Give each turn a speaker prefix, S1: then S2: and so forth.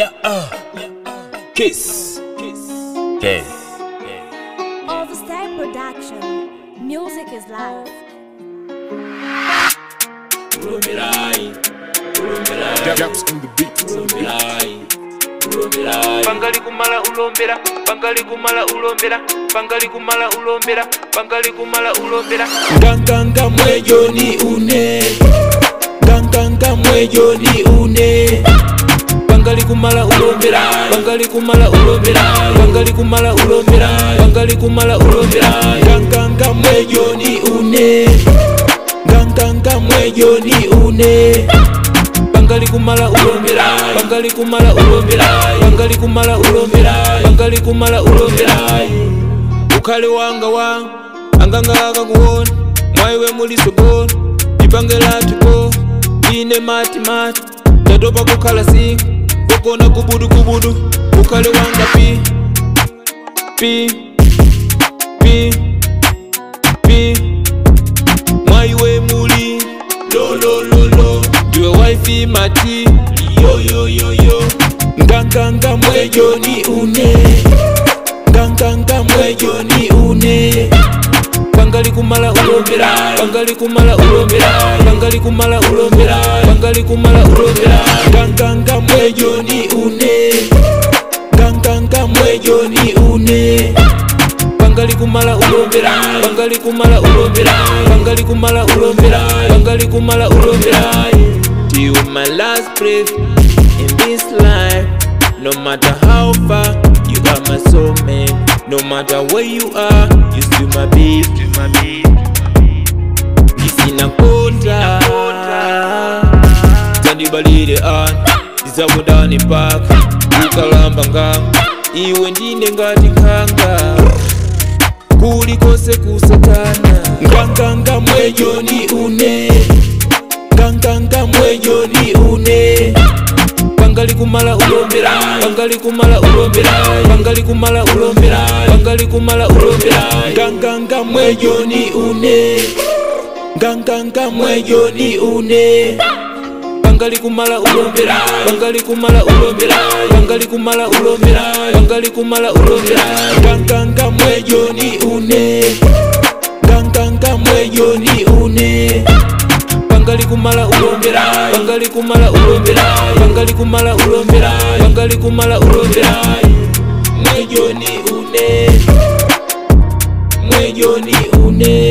S1: Kiss. Okay.
S2: Overstay Production. Music is live.
S3: Gaps in the beat.
S4: Bangali kumala ulombera, bangali kumala ulombera, bangali kumala ulombera, bangali kumala ulombera.
S1: Ganganga mwejo ni une, ganganga mwejo ni une. Bangali kumala ulombera, bangali kumala ulombera, bangali kumala ulombera, bangali kumala ulombera. Ganganga mwejo ni une, ganganga mwejo ni une. Bangali kumala ulombera, bangali kumala ulombera, bangali kumala ulombera, bangali kumala ulombera. Ukale wanga wanga, anganga akakuona, mwaiwe muli sogoni, ibangela tuko, ine mati mati, tatopa kukala singa, kokona kubudu kubudu. Ukale wanga pi, mwaiwe muli lo lo lo lo. Diwe wifi mati yo. Nganganga mwejo ni une, nganganga mwejo ni une. Bangali kumala ulombera, bangali kumala ulombera, bangali kumala ulombera, bangali kumala ulombera. Nganganga mwejo ni une, nganganga mwejo ni une. Bangali kumala ulombera, bangali kumala ulombera, bangali kumala ulombera, bangali kumala ulombera. You my last breath in this life. No matter how far, you are my soulmate. No matter where you are, you still my babe. Isina kontra Tandi balide an Izabu dani park Ukalamba nganga Iwe ndine ngati kanga Kuli kose kusatana. Nganganga mwejo ni une, nganganga mwejo ni une. Bangali kumala ulombera, bangali kumala ulombera, bangali kumala ulombera, bangali kumala ulombera. Nganganga mwejo ni une, nganganga mwejo ni une. Bangali kumala ulombera, bangali kumala ulombera, bangali kumala ulombera, bangali kumala ulombera. Nganganga mwejo ni une, nganganga mwejo ni une. Bangali kumala ulombera, bangali kumala ulombera, bangali kumala ulombera, bangali kumala ulombera. Mwejo ni une, mwejo ni une.